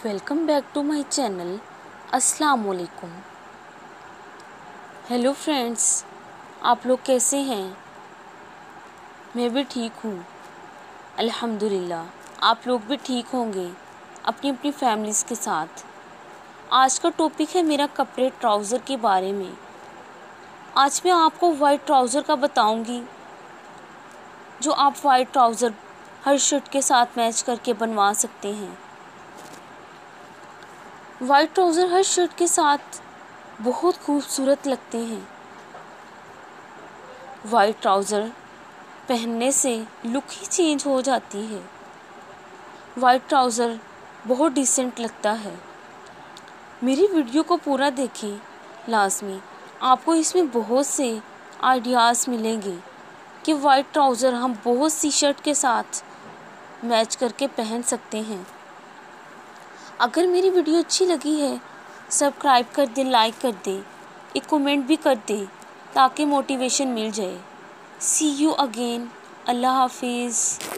Welcome back to my channel. अस्सलाम वालेकुम। Hello friends, आप लोग कैसे हैं? मैं भी ठीक हूँ अल्हम्दुलिल्लाह। आप लोग भी ठीक होंगे अपनी अपनी फैमिलीज़ के साथ। आज का टॉपिक है मेरा कपड़े ट्राउज़र के बारे में। आज मैं आपको वाइट ट्राउज़र का बताऊँगी, जो आप वाइट ट्राउज़र हर शर्ट के साथ मैच करके बनवा सकते हैं। वाइट ट्राउज़र हर शर्ट के साथ बहुत खूबसूरत लगते हैं। वाइट ट्राउज़र पहनने से लुक ही चेंज हो जाती है। वाइट ट्राउज़र बहुत डिसेंट लगता है। मेरी वीडियो को पूरा देखें लाज़मी, आपको इसमें बहुत से आइडियाज़ मिलेंगे कि वाइट ट्राउज़र हम बहुत सी शर्ट के साथ मैच करके पहन सकते हैं। अगर मेरी वीडियो अच्छी लगी है, सब्सक्राइब कर दें, लाइक कर दें, एक कमेंट भी कर दें ताकि मोटिवेशन मिल जाए। सी यू अगेन। अल्लाह हाफिज़।